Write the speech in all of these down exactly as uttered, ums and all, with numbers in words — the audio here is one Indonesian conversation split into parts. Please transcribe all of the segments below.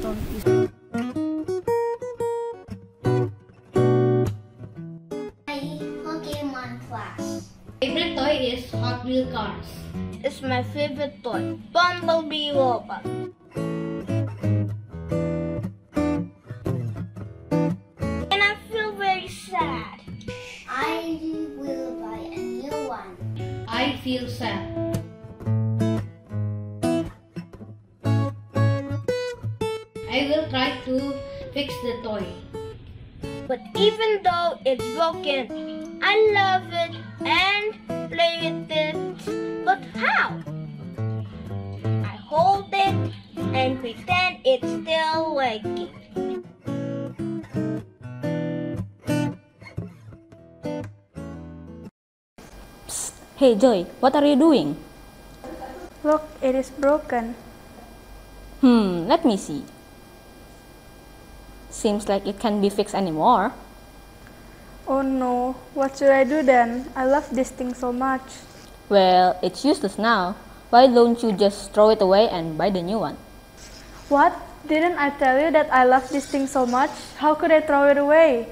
from his Pokemon class. Favorite toy is Hot Wheel cars. It's my favorite toy, Bumblebee Robot. And I feel very sad. I will buy a new one. I feel sad. I will try to fix the toy. But even though it's broken, I love it and play with it. But how? I hold it and pretend it's still working. Psst. Hey Joy, what are you doing? Look, it is broken. Hmm, let me see. Seems like it can't be fixed anymore. Oh no, what should I do then? I love this thing so much. Well, it's useless now. Why don't you just throw it away and buy the new one? What? Didn't I tell you that I love this thing so much? How could I throw it away?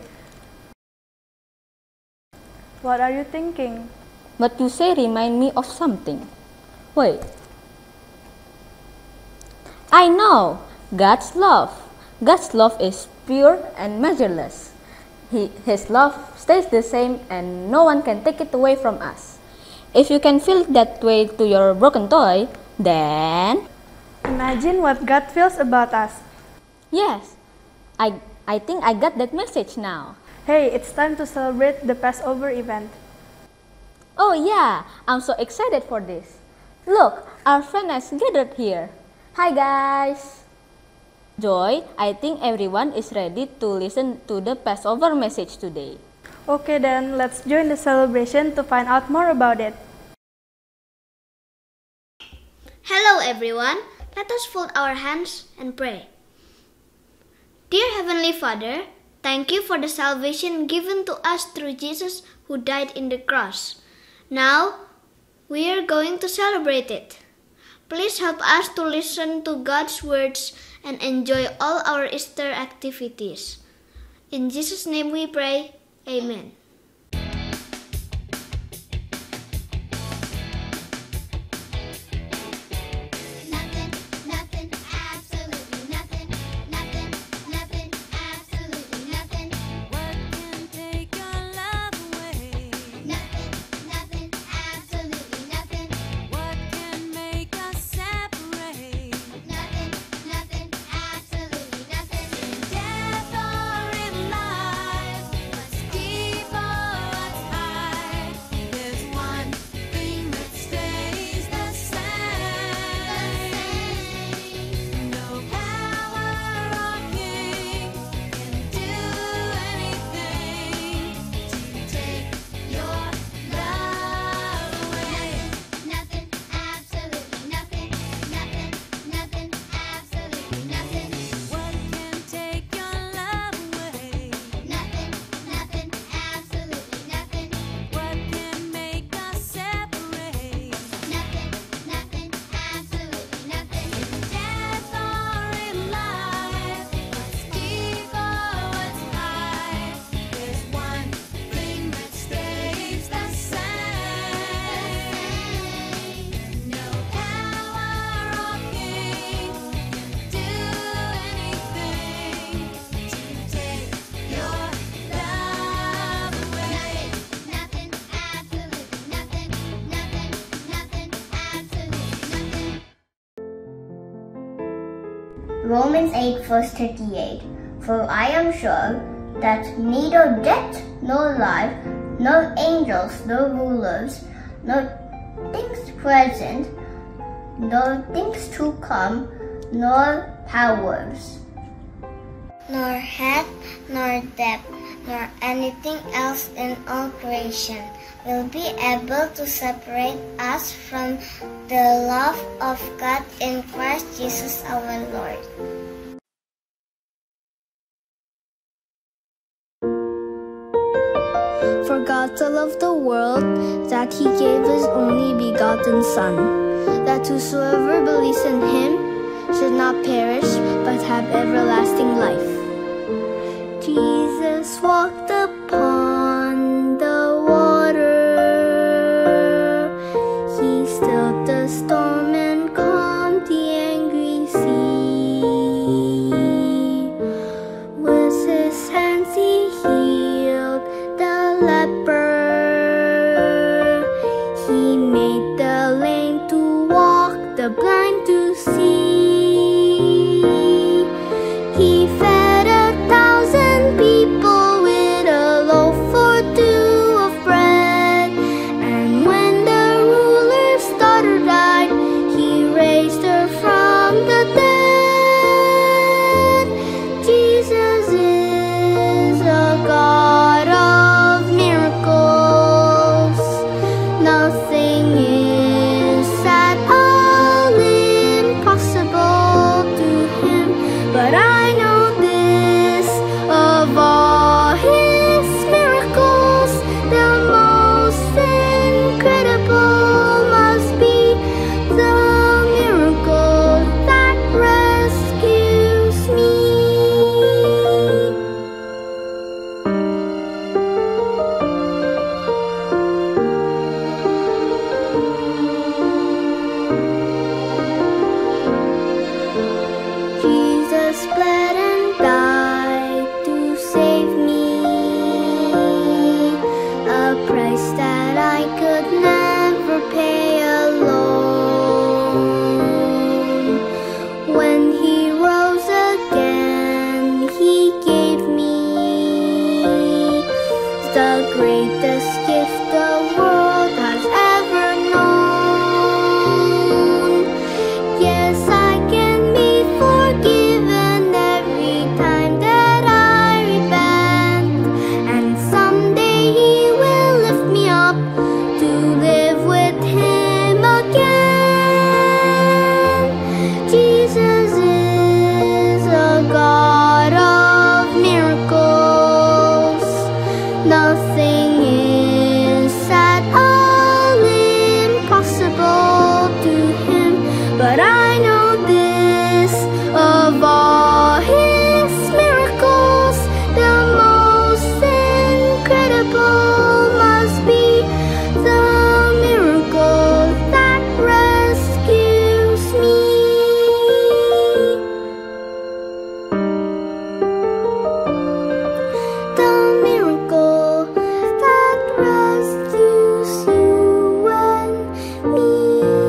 What are you thinking? But you say remind me of something. Wait. I know! God's love. God's love is pure and measureless. He, his love stays the same and no one can take it away from us. If you can feel that way to your broken toy, then... Imagine what God feels about us. Yes, I, I think I got that message now. Hey, it's time to celebrate the Passover event. Oh yeah, I'm so excited for this. Look, our friend has gathered here. Hi guys! Joy, I think everyone is ready to listen to the Passover message today. Okay then, let's join the celebration to find out more about it. Hello everyone. Let us fold our hands and pray. Dear Heavenly Father, thank you for the salvation given to us through Jesus who died in the cross. Now, we are going to celebrate it. Please help us to listen to God's words and enjoy all our Easter activities. In Jesus' name we pray, Amen. Nothing, nothing, absolutely nothing, nothing, nothing, absolutely nothing. What can take your love away? Nothing, nothing, absolutely nothing. What can make us separate? Nothing, nothing, absolutely nothing. In death or in life, what's deep or what's high? There's one thing that stays the same. No power or king can do anything to take your love away. Nothing, absolutely nothing, nothing, nothing, absolutely nothing. What can take your love away? Nothing, nothing, absolutely nothing. What can make us separate? Nothing, nothing, absolutely nothing. In death or in life, what's deep or what's high? There's one thing that stays the same. No power or king can do anything to take your love away. Nothing, absolutely nothing, nothing, nothing, absolutely nothing. Romans eight verse thirty-eight. For I am sure that neither death, nor life, nor angels, nor rulers, nor things present, nor things to come, nor powers, Nor height, nor depth, nor anything else in all creation will be able to separate us from the love of God in Christ Jesus our Lord. For God so loved the world that he gave his only begotten Son, that whosoever believes in him should not perish but have everlasting life. Jesus walked upon the water. He stilled the storm and calmed the angry sea. With his hands he healed the leper. He made the lame to walk, the blind to see. He fed a thousand people with a loaf or two of bread. And when the ruler's daughter died, he raised her from the dead. Jesus is a God of miracles. Nothing is at all impossible to him. But I know this, of all his miracles, the most incredible must be the miracle that rescues me. Jesus bled and died to save me, a price that I could never pay alone. When he rose again, he gave me the greatest gift the world has ever known. Yes, I can be forgiven every time that I repent, and someday he will lift me up to live with him again. Jesus is a God of miracles. Nothing is at all impossible to him. But I know this, of all his miracles, the most incredible must be the miracle that rescues me. The miracle that rescues you and me.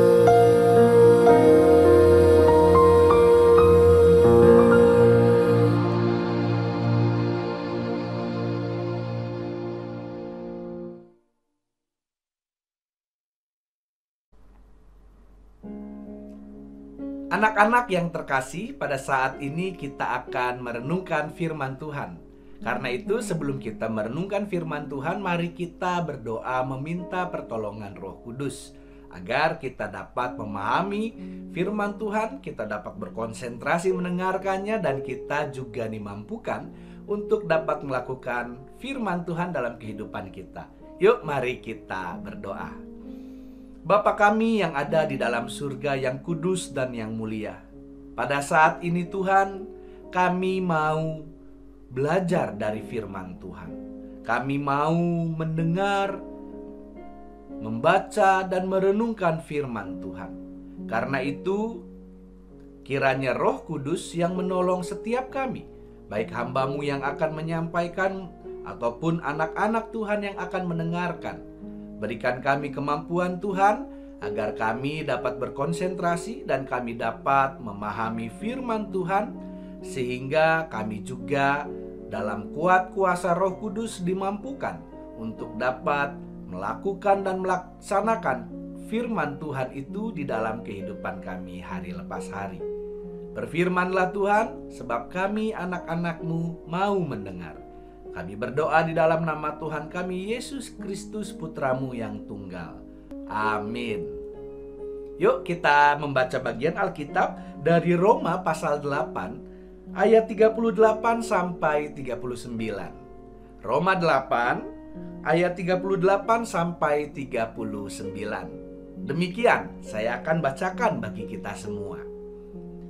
Anak-anak yang terkasih, pada saat ini kita akan merenungkan firman Tuhan. Karena itu, sebelum kita merenungkan firman Tuhan, mari kita berdoa meminta pertolongan Roh Kudus agar kita dapat memahami firman Tuhan, kita dapat berkonsentrasi mendengarkannya, dan kita juga dimampukan untuk dapat melakukan firman Tuhan dalam kehidupan kita. Yuk, mari kita berdoa. Bapa kami yang ada di dalam surga yang kudus dan yang mulia, pada saat ini Tuhan, kami mau belajar dari firman Tuhan. Kami mau mendengar, membaca, dan merenungkan firman Tuhan. Karena itu, kiranya Roh Kudus yang menolong setiap kami, baik hamba-Mu yang akan menyampaikan ataupun anak-anak Tuhan yang akan mendengarkan. Berikan kami kemampuan Tuhan, agar kami dapat berkonsentrasi dan kami dapat memahami firman Tuhan, sehingga kami juga dalam kuat kuasa Roh Kudus dimampukan untuk dapat melakukan dan melaksanakan firman Tuhan itu di dalam kehidupan kami hari lepas hari. Berfirmanlah Tuhan, sebab kami anak-anak-Mu mau mendengar. Kami berdoa di dalam nama Tuhan kami, Yesus Kristus Putra-Mu yang tunggal. Amin. Yuk kita membaca bagian Alkitab dari Roma pasal delapan ayat tiga puluh delapan sampai tiga puluh sembilan. Roma delapan ayat tiga puluh delapan sampai tiga puluh sembilan. Demikian saya akan bacakan bagi kita semua.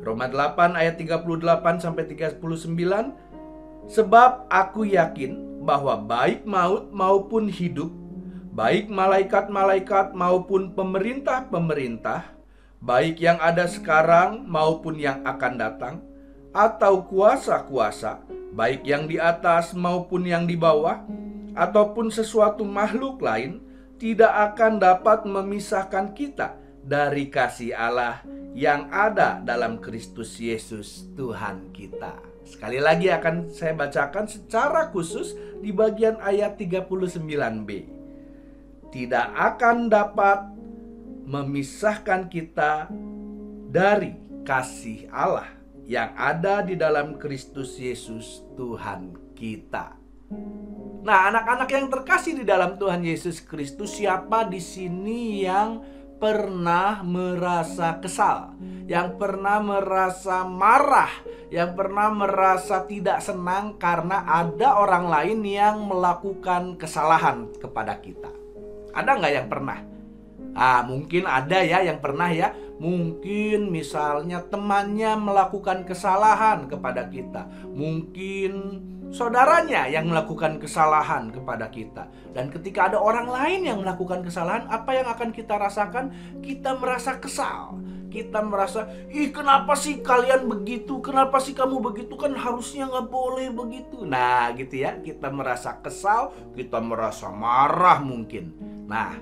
Roma delapan ayat tiga puluh delapan sampai tiga puluh sembilan. Sebab aku yakin bahwa baik maut maupun hidup, baik malaikat-malaikat maupun pemerintah-pemerintah, baik yang ada sekarang maupun yang akan datang, atau kuasa-kuasa, baik yang di atas maupun yang di bawah, ataupun sesuatu makhluk lain, tidak akan dapat memisahkan kita dari kasih Allah yang ada dalam Kristus Yesus Tuhan kita. Sekali lagi akan saya bacakan secara khusus di bagian ayat tiga puluh sembilan b. Tidak akan dapat memisahkan kita dari kasih Allah yang ada di dalam Kristus Yesus Tuhan kita. Nah, anak-anak yang terkasih di dalam Tuhan Yesus Kristus, siapa di sini yang pernah merasa kesal, yang pernah merasa marah, yang pernah merasa tidak senang karena ada orang lain yang melakukan kesalahan kepada kita? Ada nggak yang pernah? Ah, mungkin ada ya yang pernah ya. Mungkin misalnya temannya melakukan kesalahan kepada kita. Mungkin saudaranya yang melakukan kesalahan kepada kita. Dan ketika ada orang lain yang melakukan kesalahan, apa yang akan kita rasakan? Kita merasa kesal. Kita merasa, ih kenapa sih kalian begitu? Kenapa sih kamu begitu? Kan harusnya nggak boleh begitu. Nah gitu ya, kita merasa kesal, kita merasa marah mungkin. Nah,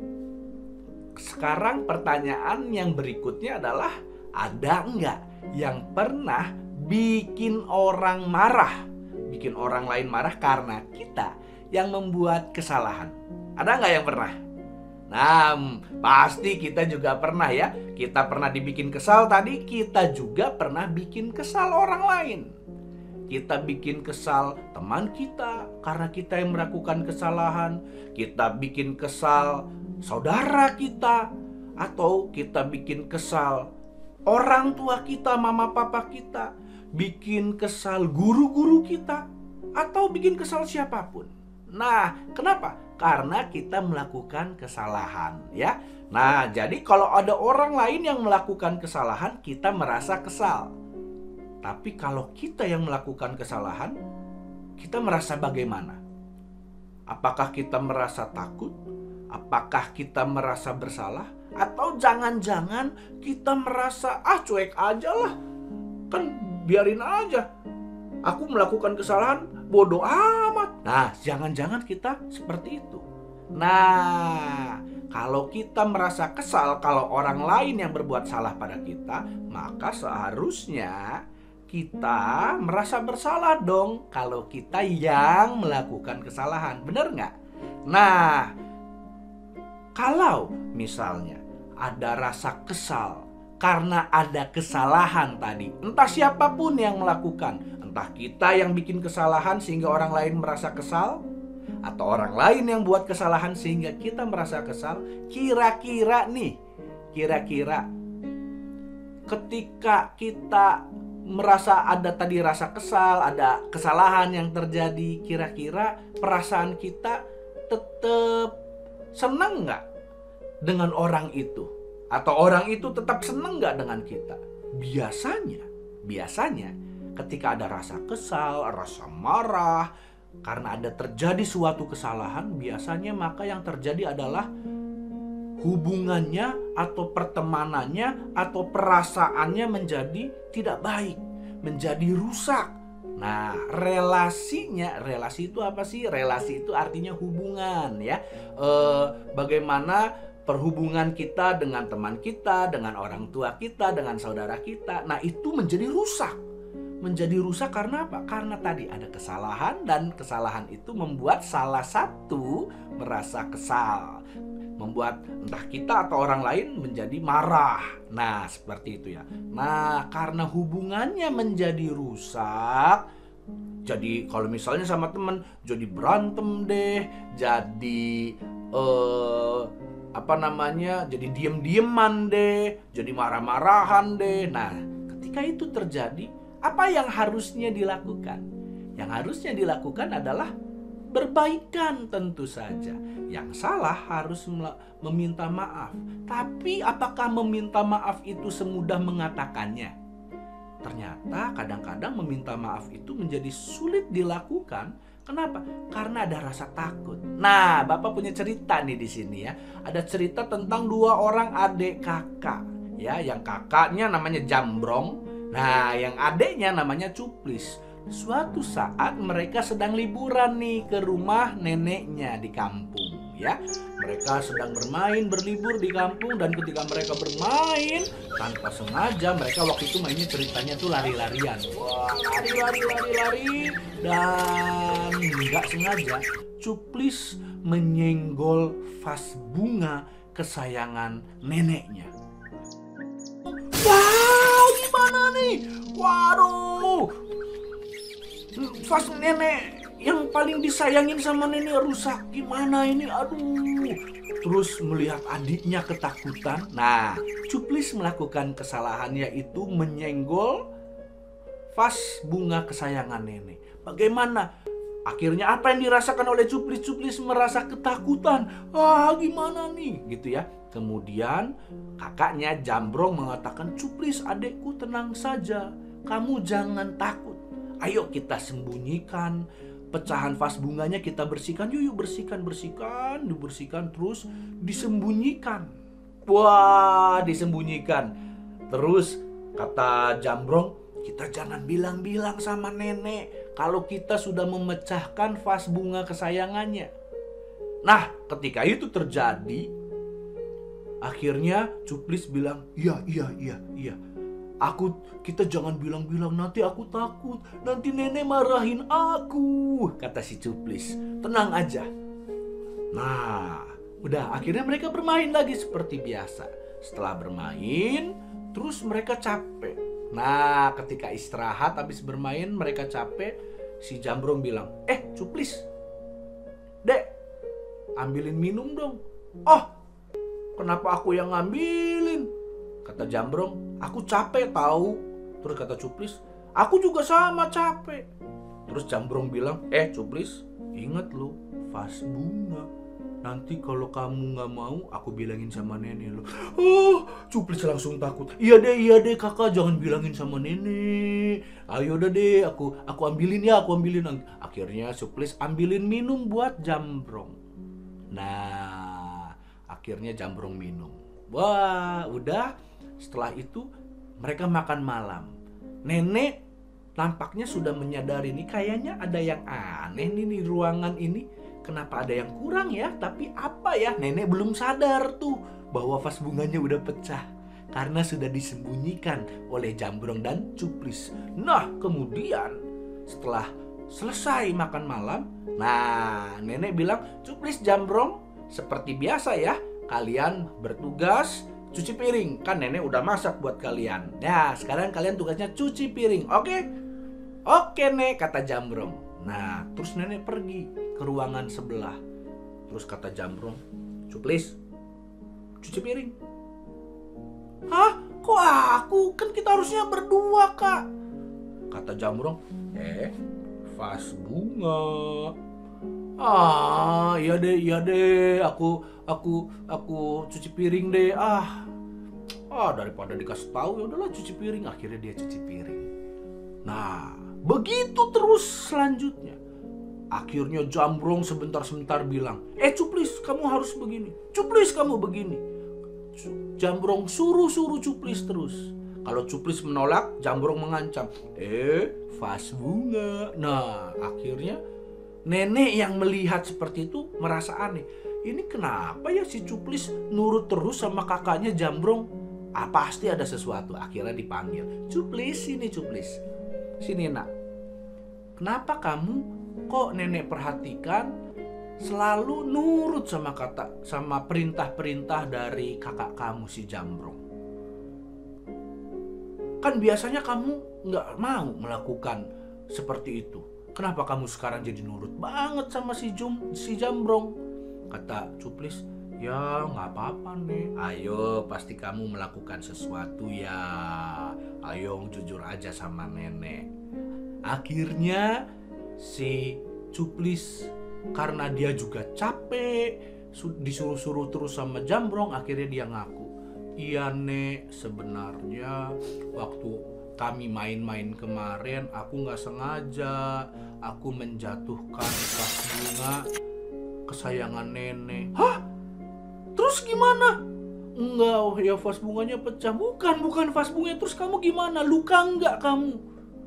sekarang pertanyaan yang berikutnya adalah, ada nggak yang pernah bikin orang marah? Bikin orang lain marah karena kita yang membuat kesalahan. Ada nggak yang pernah? Nah, pasti kita juga pernah ya. Kita pernah dibikin kesal tadi, kita juga pernah bikin kesal orang lain. Kita bikin kesal teman kita karena kita yang melakukan kesalahan. Kita bikin kesal saudara kita, atau kita bikin kesal orang tua kita, mama papa kita, bikin kesal guru-guru kita, atau bikin kesal siapapun. Nah, kenapa? Karena kita melakukan kesalahan ya. Nah, jadi kalau ada orang lain yang melakukan kesalahan, kita merasa kesal. Tapi kalau kita yang melakukan kesalahan, kita merasa bagaimana? Apakah kita merasa takut? Apakah kita merasa bersalah? Atau jangan-jangan kita merasa, ah cuek aja lah, kan biarin aja, aku melakukan kesalahan, bodoh amat. Nah, jangan-jangan kita seperti itu. Nah, kalau kita merasa kesal kalau orang lain yang berbuat salah pada kita, maka seharusnya kita merasa bersalah dong kalau kita yang melakukan kesalahan. Benar nggak? Nah, kalau misalnya ada rasa kesal karena ada kesalahan tadi, entah siapapun yang melakukan, entah kita yang bikin kesalahan sehingga orang lain merasa kesal, atau orang lain yang buat kesalahan sehingga kita merasa kesal, kira-kira nih, kira-kira ketika kita merasa ada tadi rasa kesal, ada kesalahan yang terjadi, kira-kira perasaan kita tetap senang nggak dengan orang itu? Atau orang itu tetap senang nggak dengan kita? Biasanya, biasanya ketika ada rasa kesal, rasa marah, karena ada terjadi suatu kesalahan, biasanya maka yang terjadi adalah hubungannya atau pertemanannya atau perasaannya menjadi tidak baik, menjadi rusak. Nah, relasinya, relasi itu apa sih? Relasi itu artinya hubungan ya. E, bagaimana perhubungan kita dengan teman kita, dengan orang tua kita, dengan saudara kita. Nah, itu menjadi rusak. Menjadi rusak karena apa? Karena tadi ada kesalahan, dan kesalahan itu membuat salah satu merasa kesal, membuat entah kita atau orang lain menjadi marah. Nah, seperti itu ya. Nah, karena hubungannya menjadi rusak, jadi kalau misalnya sama teman jadi berantem deh, jadi eh, apa namanya, jadi diem-dieman deh, jadi marah-marahan deh. Nah, ketika itu terjadi, apa yang harusnya dilakukan? Yang harusnya dilakukan adalah berbaikan tentu saja. Yang salah harus meminta maaf. Tapi apakah meminta maaf itu semudah mengatakannya? ternyata kadang-kadang meminta maaf itu menjadi sulit dilakukan. Kenapa? Karena ada rasa takut. Nah, Bapak punya cerita nih di sini ya. Ada cerita tentang dua orang adik kakak. Ya, yang kakaknya namanya Jambrong. Nah, yang adiknya namanya Cuplis. Suatu saat mereka sedang liburan nih ke rumah neneknya di kampung ya. Mereka sedang bermain, berlibur di kampung, dan ketika mereka bermain tanpa sengaja, mereka waktu itu mainnya ceritanya tuh lari-larian. Wah, lari-lari lari-lari dan nggak sengaja Cuplis menyenggol vas bunga kesayangan neneknya. Wow, gimana nih? Waduh, vas nenek yang paling disayangin sama nenek rusak. Gimana ini? Aduh. Terus melihat adiknya ketakutan. Nah, Cuplis melakukan kesalahan, yaitu menyenggol vas bunga kesayangan nenek. Bagaimana? Akhirnya apa yang dirasakan oleh Cuplis? Cuplis merasa ketakutan. Ah, gimana nih? Gitu ya. Kemudian kakaknya Jambrong mengatakan, Cuplis adekku, tenang saja. Kamu jangan takut. Ayo kita sembunyikan pecahan vas bunganya, kita bersihkan. Yuk, yuk bersihkan, bersihkan, dibersihkan, terus disembunyikan. Wah, disembunyikan. Terus kata Jambrong, kita jangan bilang-bilang sama nenek kalau kita sudah memecahkan vas bunga kesayangannya. Nah, ketika itu terjadi, akhirnya Cuplis bilang, iya, iya, iya, iya. Aku, kita jangan bilang-bilang, nanti aku takut, nanti nenek marahin aku, kata si Cuplis. Tenang aja. Nah, udah, akhirnya mereka bermain lagi seperti biasa. Setelah bermain, terus mereka capek. Nah, ketika istirahat habis bermain, mereka capek. Si Jambrong bilang, eh Cuplis, dek, ambilin minum dong. Oh, kenapa aku yang ngambilin? Kata Jambrong, aku capek tahu. Terus kata Cuplis, aku juga sama capek. Terus Jambrong bilang, eh Cuplis, ingat lo, vas bunga. Nanti kalau kamu gak mau, aku bilangin sama nenek lo. Oh, Cuplis langsung takut. Iya deh, iya deh kakak, jangan bilangin sama nenek. Ayo udah deh, aku aku ambilin ya, aku ambilin. Akhirnya Cuplis ambilin minum buat Jambrong. Nah, akhirnya Jambrong minum. Wah, udah. Setelah itu mereka makan malam. Nenek nampaknya sudah menyadari nih, kayaknya ada yang aneh nih di ruangan ini. Kenapa ada yang kurang ya? Tapi apa ya? Nenek belum sadar tuh bahwa vas bunganya udah pecah karena sudah disembunyikan oleh Jambrong dan Cuplis. Nah, kemudian setelah selesai makan malam, nah nenek bilang, Cuplis, Jambrong, seperti biasa ya, kalian bertugas cuci piring. Kan nenek udah masak buat kalian. Nah, sekarang kalian tugasnya cuci piring. Oke? Oke, Nek, kata Jambrong. Nah, terus nenek pergi ke ruangan sebelah. Terus kata Jambrong, Cuplis, cuci piring. Hah? Kok aku? Kan kita harusnya berdua, Kak. Kata Jambrong, eh, vas bunga. Ah, iya deh, iya deh. Aku, aku, aku cuci piring deh. Ah, ah daripada dikasih tahu, ya udahlah cuci piring. Akhirnya dia cuci piring. Nah, begitu terus selanjutnya. Akhirnya Jambrong sebentar-sebentar bilang, eh Cuplis, kamu harus begini. Cuplis, kamu begini. Jambrong suruh-suruh Cuplis terus. Kalau Cuplis menolak, Jambrong mengancam, eh, vas bunga. Nah, akhirnya nenek yang melihat seperti itu merasa aneh. Ini kenapa ya si Cuplis nurut terus sama kakaknya Jambrong? Ah, pasti ada sesuatu. Akhirnya dipanggil. Cuplis, sini Cuplis. Sini nak. Kenapa kamu kok nenek perhatikan selalu nurut sama kata sama perintah-perintah dari kakak kamu si Jambrong? Kan biasanya kamu nggak mau melakukan seperti itu. Kenapa kamu sekarang jadi nurut banget sama si Jum, si Jambrong? Kata Cuplis, ya nggak apa-apa nih. Ayo, pasti kamu melakukan sesuatu ya. Ayo jujur aja sama nenek. Akhirnya si Cuplis, karena dia juga capek disuruh-suruh terus sama Jambrong, akhirnya dia ngaku, iya nek, sebenarnya waktu kami main-main kemarin, aku nggak sengaja, aku menjatuhkan vas bunga kesayangan nenek. Hah? Terus gimana? Enggak, ya vas bunganya pecah. Bukan, bukan vas bunganya. Terus kamu gimana? Luka enggak kamu?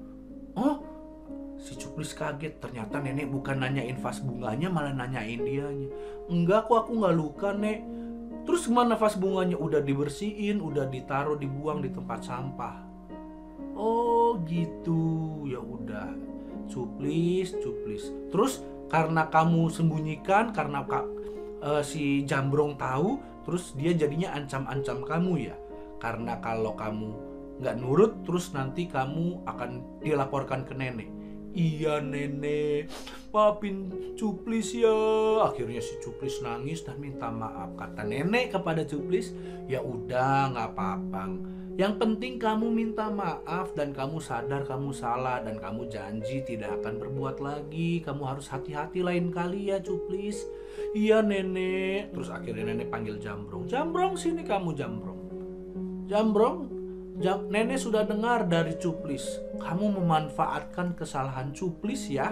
Oh, si Cuplis kaget. Ternyata nenek bukan nanyain vas bunganya, malah nanyain dianya. Enggak kok, aku nggak luka, Nek. Terus gimana vas bunganya? Udah dibersihin, udah ditaruh, dibuang di tempat sampah. Oh gitu, ya udah. Cuplis, Cuplis. Terus karena kamu sembunyikan, karena ka, uh, si Jambrong tahu, terus dia jadinya ancam-ancam kamu ya. Karena kalau kamu nggak nurut, terus nanti kamu akan dilaporkan ke nenek. Iya nenek, maafin Cuplis ya. Akhirnya si Cuplis nangis dan minta maaf. Kata nenek kepada Cuplis, ya udah nggak apa-apa. Yang penting kamu minta maaf dan kamu sadar kamu salah dan kamu janji tidak akan berbuat lagi. Kamu harus hati-hati lain kali ya Cuplis. Iya nenek. Terus akhirnya nenek panggil Jambrong. Jambrong sini kamu Jambrong. Jambrong, Jam, nenek sudah dengar dari Cuplis. Kamu memanfaatkan kesalahan Cuplis ya.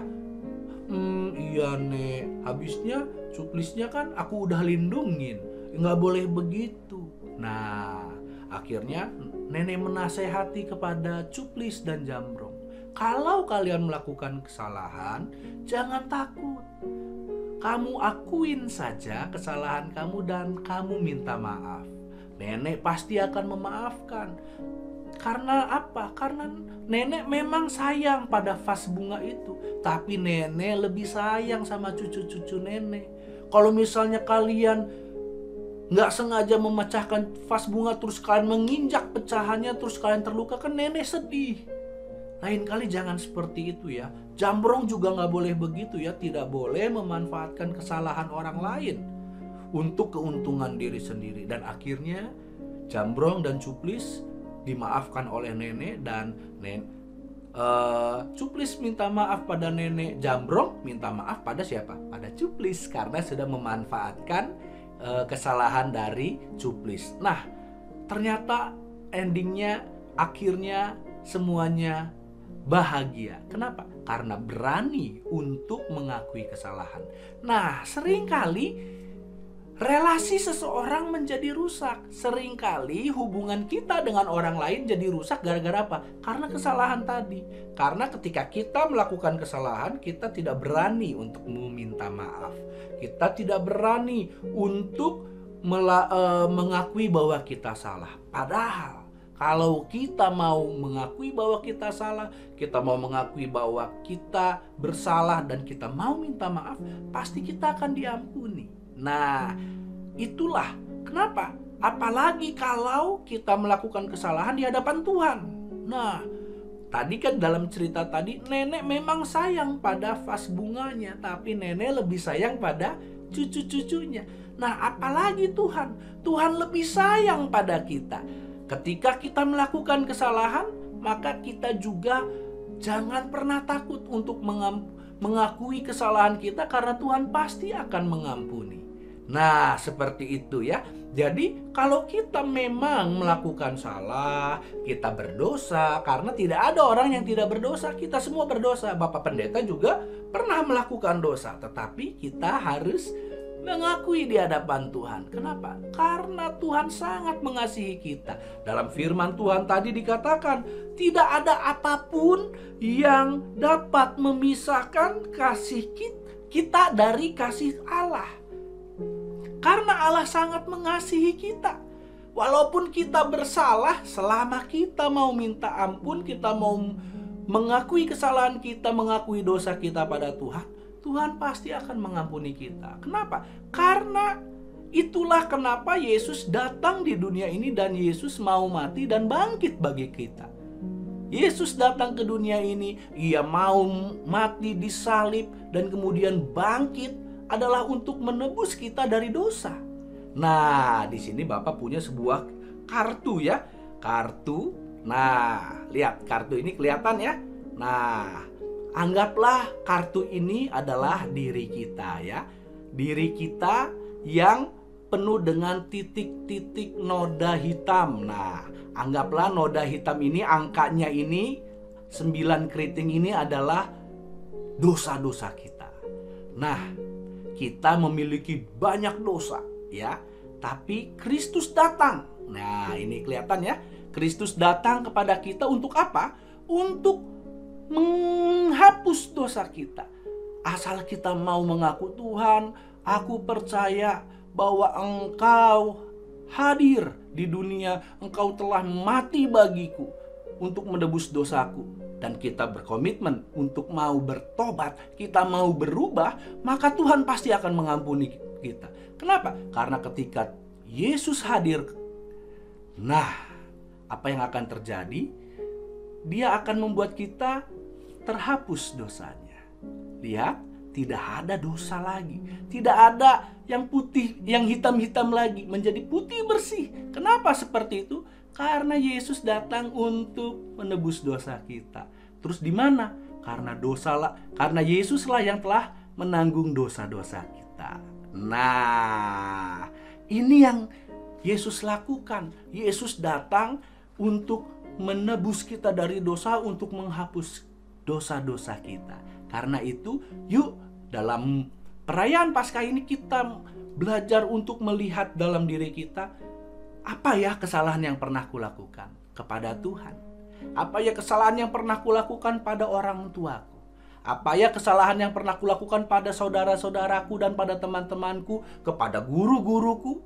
Hmm iya nek. Habisnya Cuplisnya kan aku udah lindungin. Nggak boleh begitu. Nah akhirnya nenek menasehati kepada Cuplis dan Jambrong. Kalau kalian melakukan kesalahan, jangan takut. Kamu akuin saja kesalahan kamu dan kamu minta maaf. Nenek pasti akan memaafkan. Karena apa? Karena nenek memang sayang pada vas bunga itu. Tapi nenek lebih sayang sama cucu-cucu nenek. Kalau misalnya kalian nggak sengaja memecahkan vas bunga terus kalian menginjak pecahannya terus kalian terluka, kan nenek sedih. Lain kali jangan seperti itu ya. Jambrong juga nggak boleh begitu ya. Tidak boleh memanfaatkan kesalahan orang lain untuk keuntungan diri sendiri. Dan akhirnya Jambrong dan Cuplis dimaafkan oleh nenek dan nenek uh, Cuplis minta maaf pada nenek. Jambrong minta maaf pada siapa? Pada Cuplis karena sudah memanfaatkan kesalahan dari Cuplis. Nah, ternyata endingnya, akhirnya semuanya bahagia. Kenapa? Karena berani untuk mengakui kesalahan. Nah, seringkali relasi seseorang menjadi rusak. Seringkali hubungan kita dengan orang lain jadi rusak gara-gara apa? Karena kesalahan tadi. Karena ketika kita melakukan kesalahan, kita tidak berani untuk meminta maaf. Kita tidak berani untuk mela- uh, mengakui bahwa kita salah. Padahal kalau kita mau mengakui bahwa kita salah, kita mau mengakui bahwa kita bersalah dan kita mau minta maaf, pasti kita akan diampuni. Nah, itulah kenapa. Apalagi kalau kita melakukan kesalahan di hadapan Tuhan. Nah, tadi kan dalam cerita tadi nenek memang sayang pada vas bunganya, tapi nenek lebih sayang pada cucu-cucunya. Nah, apalagi Tuhan. Tuhan lebih sayang pada kita. Ketika kita melakukan kesalahan, maka kita juga jangan pernah takut untuk mengakui kesalahan kita karena Tuhan pasti akan mengampuni. Nah, seperti itu ya. Jadi kalau kita memang melakukan salah, kita berdosa, karena tidak ada orang yang tidak berdosa, kita semua berdosa. Bapak Pendeta juga pernah melakukan dosa, tetapi kita harus mengakui di hadapan Tuhan. Kenapa? Karena Tuhan sangat mengasihi kita. Dalam firman Tuhan tadi dikatakan, tidak ada apapun yang dapat memisahkan kasih kita dari kasih Allah. Karena Allah sangat mengasihi kita. Walaupun kita bersalah, selama kita mau minta ampun, kita mau mengakui kesalahan kita, mengakui dosa kita pada Tuhan, Tuhan pasti akan mengampuni kita. Kenapa? Karena itulah kenapa Yesus datang di dunia ini dan Yesus mau mati dan bangkit bagi kita. Yesus datang ke dunia ini, ia mau mati disalib dan kemudian bangkit adalah untuk menebus kita dari dosa. Nah, di sini Bapak punya sebuah kartu ya. Kartu. Nah, lihat kartu ini kelihatan ya. Nah, anggaplah kartu ini adalah diri kita ya. Diri kita yang penuh dengan titik-titik noda hitam. Nah, anggaplah noda hitam ini, angkanya ini, sembilan keriting ini adalah dosa-dosa kita. Nah, kita memiliki banyak dosa, ya. Tapi Kristus datang. Nah, ini kelihatan ya. Kristus datang kepada kita untuk apa? Untuk menghapus dosa kita. Asal kita mau mengaku, Tuhan, aku percaya bahwa Engkau hadir di dunia, Engkau telah mati bagiku untuk menebus dosaku. Dan kita berkomitmen untuk mau bertobat, kita mau berubah, maka Tuhan pasti akan mengampuni kita. Kenapa? Karena ketika Yesus hadir, nah, apa yang akan terjadi? Dia akan membuat kita terhapus dosanya. Lihat, tidak ada dosa lagi. Tidak ada yang putih, yang hitam-hitam lagi, menjadi putih bersih. Kenapa seperti itu? Karena Yesus datang untuk menebus dosa kita. Terus di mana? Karena dosalah, karena Yesuslah yang telah menanggung dosa-dosa kita. Nah, ini yang Yesus lakukan. Yesus datang untuk menebus kita dari dosa, untuk menghapus dosa-dosa kita. Karena itu, yuk dalam perayaan Paskah ini kita belajar untuk melihat dalam diri kita, apa ya kesalahan yang pernah kulakukan kepada Tuhan? Apa ya kesalahan yang pernah kulakukan pada orang tuaku? Apa ya kesalahan yang pernah kulakukan pada saudara-saudaraku dan pada teman-temanku, kepada guru-guruku?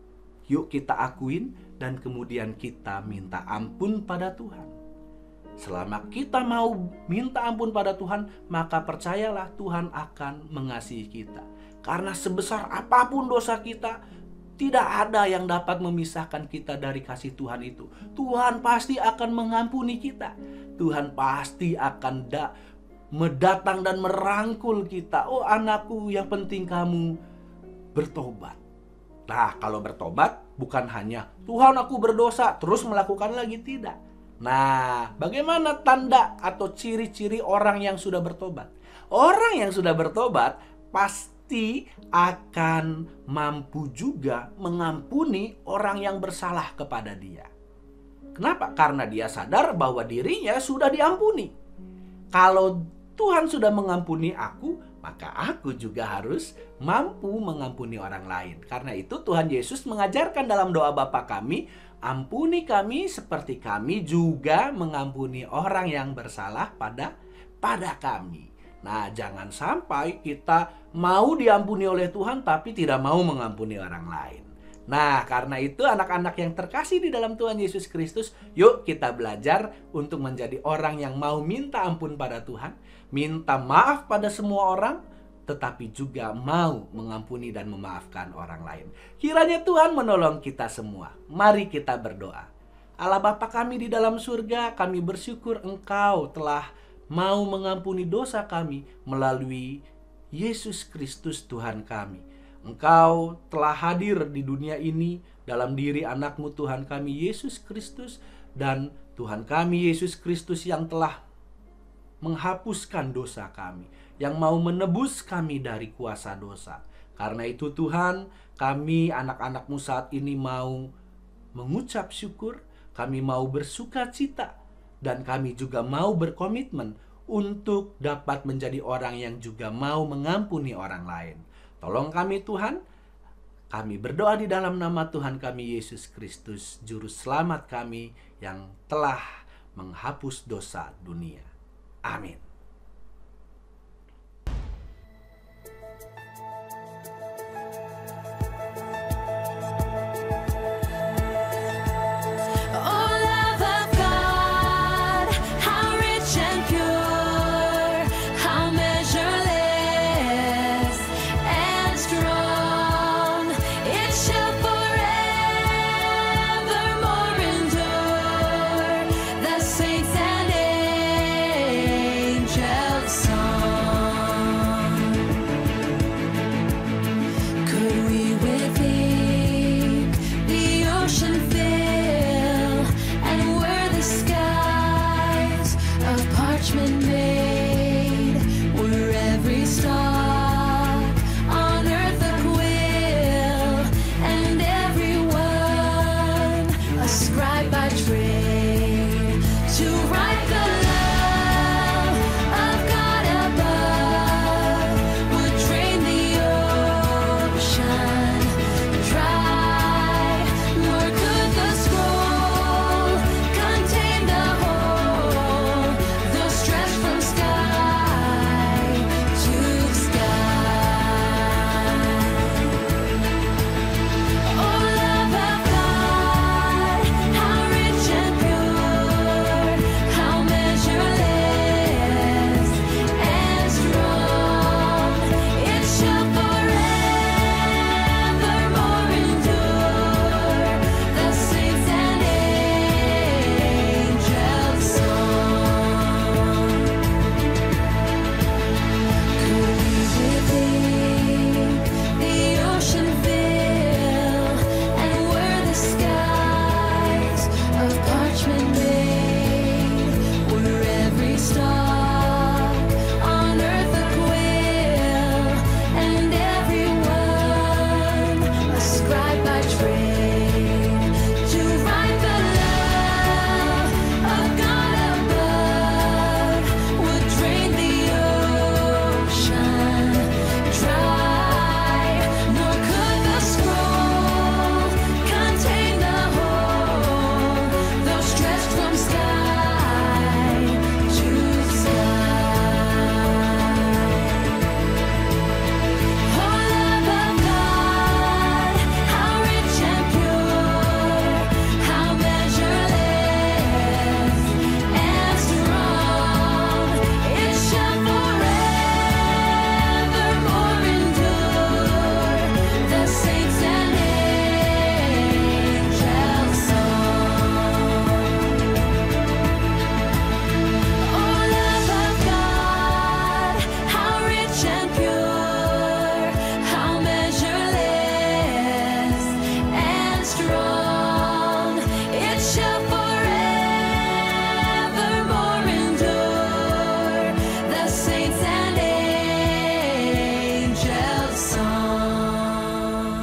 Yuk kita akuin dan kemudian kita minta ampun pada Tuhan. Selama kita mau minta ampun pada Tuhan, maka percayalah Tuhan akan mengasihi kita. Karena sebesar apapun dosa kita, tidak ada yang dapat memisahkan kita dari kasih Tuhan itu. Tuhan pasti akan mengampuni kita. Tuhan pasti akan da- mendatang dan merangkul kita. Oh anakku, yang penting kamu bertobat. Nah, kalau bertobat bukan hanya Tuhan aku berdosa terus melakukan lagi, tidak. Nah, bagaimana tanda atau ciri-ciri orang yang sudah bertobat? Orang yang sudah bertobat pasti akan mampu juga mengampuni orang yang bersalah kepada dia. Kenapa? Karena dia sadar bahwa dirinya sudah diampuni. Kalau Tuhan sudah mengampuni aku, maka aku juga harus mampu mengampuni orang lain. Karena itu Tuhan Yesus mengajarkan dalam doa Bapa kami, ampuni kami seperti kami juga mengampuni orang yang bersalah pada pada kami. Nah, jangan sampai kita mau diampuni oleh Tuhan tapi tidak mau mengampuni orang lain. Nah, karena itu anak-anak yang terkasih di dalam Tuhan Yesus Kristus, yuk kita belajar untuk menjadi orang yang mau minta ampun pada Tuhan, minta maaf pada semua orang, tetapi juga mau mengampuni dan memaafkan orang lain. Kiranya Tuhan menolong kita semua. Mari kita berdoa. Allah Bapa kami di dalam surga, kami bersyukur Engkau telah mau mengampuni dosa kami melalui Yesus Kristus Tuhan kami. Engkau telah hadir di dunia ini dalam diri anak-Mu Tuhan kami Yesus Kristus, dan Tuhan kami Yesus Kristus yang telah menghapuskan dosa kami, yang mau menebus kami dari kuasa dosa. Karena itu Tuhan, kami anak-anak-Mu saat ini mau mengucap syukur, kami mau bersuka cita, dan kami juga mau berkomitmen untuk dapat menjadi orang yang juga mau mengampuni orang lain. Tolong kami Tuhan, kami berdoa di dalam nama Tuhan kami Yesus Kristus, Juru Selamat kami yang telah menghapus dosa dunia. Amin. Saints and angels trade to write the love of God above would drain the ocean dry, nor could the scroll contain the whole, though stretched from sky to sky. Oh, love of God, how rich and pure, how measureless and strong, it shall forevermore endure, the saints and angels' song. Could we within the ocean fill, and were the skies of parchment made, were every star on earth a quill, and every one a scribe by trade, to write the love of God above would drain the ocean dry, nor could the scroll contain the whole, though stretched from sky to sky. Oh, love of God, how rich and pure, how measureless and strong, it shall forevermore endure, the saints and angels' song. Oh, love of God, how rich and pure, how measureless and strong, it shall forevermore endure, the saints and angels' song.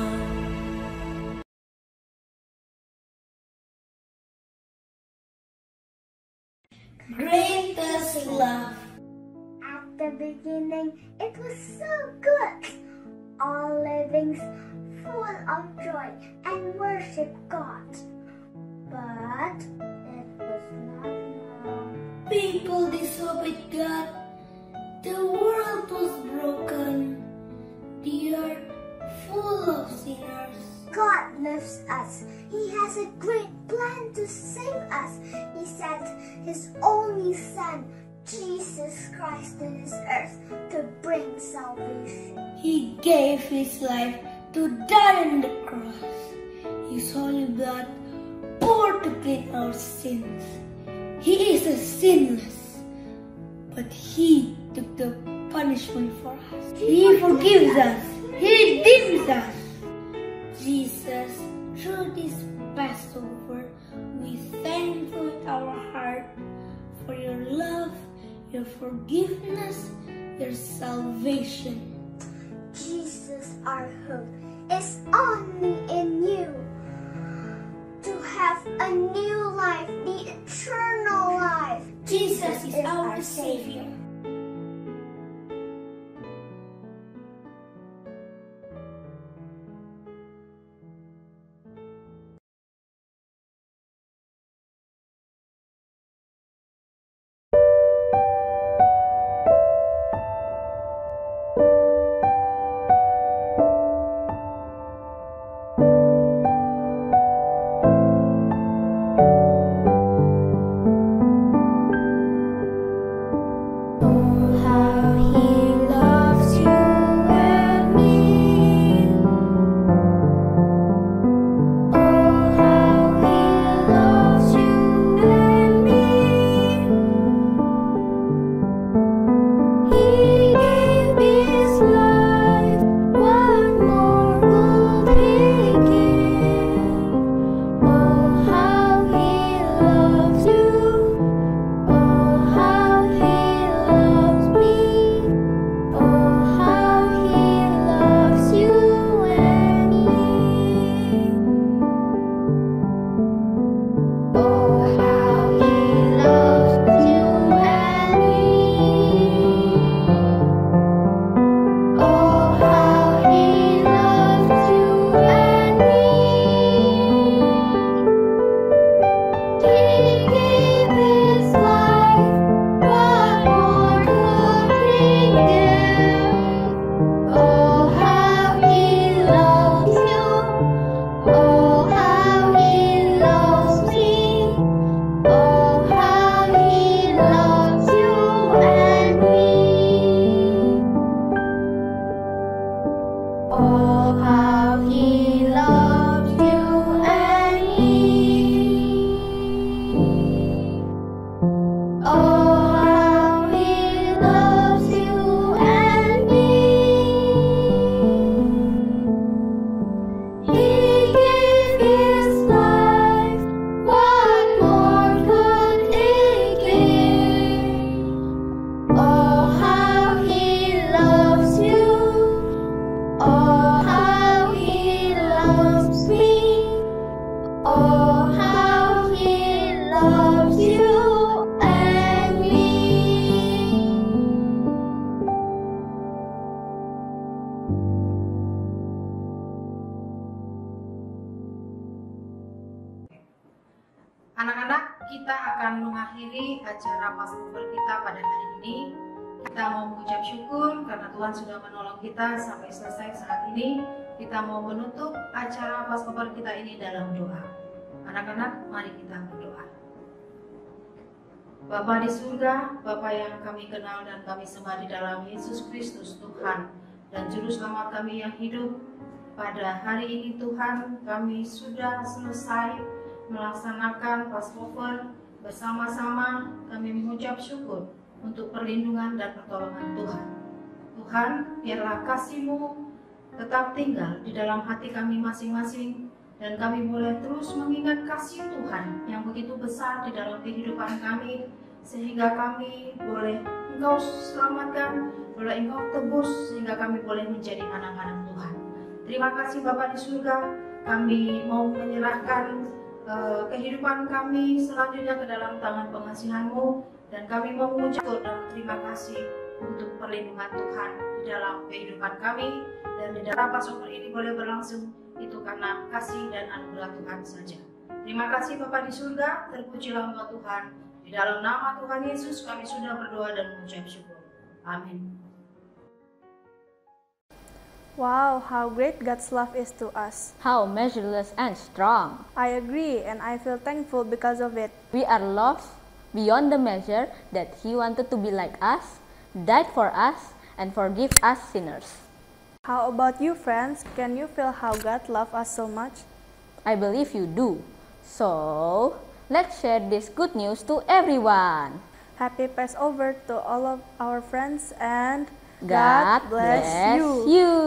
Greatest love. At the beginning, it was so good. All livings full of joy and worship God. But it was not long. People disobeyed God. The world was broken. The earth full of sinners. God loves us. He has a great plan to save us. He sent His only Son, Jesus Christ, to this earth to bring salvation. He gave His life to die on the cross. His holy blood poured to clean our sins. He is a sinless, but He took the punishment for us. He forgives us. He redeems us. Jesus, through this Passover, we thank you with our heart for your love, your forgiveness, your salvation. Jesus, our hope is only in you. To have a new life, the eternal life. Jesus is our Savior. Anak-anak, kita akan mengakhiri acara Passover kita pada hari ini. Kita mau mengucap syukur karena Tuhan sudah menolong kita sampai selesai saat ini. Kita mau menutup acara Passover kita ini dalam doa. Anak-anak, mari kita berdoa. Bapa di surga, Bapa yang kami kenal dan kami sembah di dalam Yesus Kristus Tuhan dan Juru Selamat kami yang hidup. Pada hari ini Tuhan, kami sudah selesai melaksanakan Passover bersama-sama. Kami mengucap syukur untuk perlindungan dan pertolongan Tuhan. Tuhan, biarlah kasih-Mu tetap tinggal di dalam hati kami masing-masing dan kami boleh terus mengingat kasih Tuhan yang begitu besar di dalam kehidupan kami sehingga kami boleh Engkau selamatkan, boleh Engkau tebus sehingga kami boleh menjadi anak-anak Tuhan. Terima kasih Bapa di surga, kami mau menyerahkan uh, kehidupan kami selanjutnya ke dalam tangan pengasihan-Mu dan kami mau mengucap dan terima kasih untuk perlindungan Tuhan di dalam kehidupan kami dan di dalam Passover ini boleh berlangsung itu karena kasih dan anugerah Tuhan saja. Terima kasih Bapa di surga, terpujilah Engkau Tuhan. Di dalam nama Tuhan Yesus kami sudah berdoa dan mengucap syukur. Amin. Wow, how great God's love is to us. How measureless and strong. I agree and I feel thankful because of it. We are loved beyond the measure that He wanted to be like us, died for us, and forgive us sinners. How about you, friends? Can you feel how God loves us so much? I believe you do. So, let's share this good news to everyone. Happy Passover to all of our friends and God, God bless bless you. you.